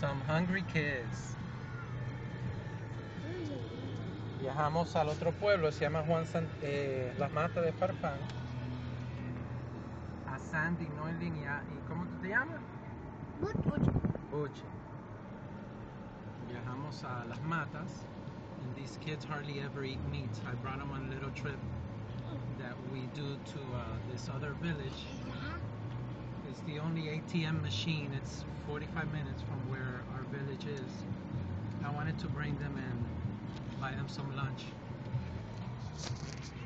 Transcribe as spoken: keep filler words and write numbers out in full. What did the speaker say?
Some hungry kids. Viajamos al otro pueblo, se llama Juan San, eh, Las Matas de Farfán. A Sandy, no en línea. ¿Y cómo tú te llamas? Buche. Buche. Viajamos a Las Matas, and these kids hardly ever eat meat. I brought them on a little trip that we do to uh, this other village. It's the only A T M machine. It's forty-five minutes from where our village is. I wanted to bring them and buy them some lunch.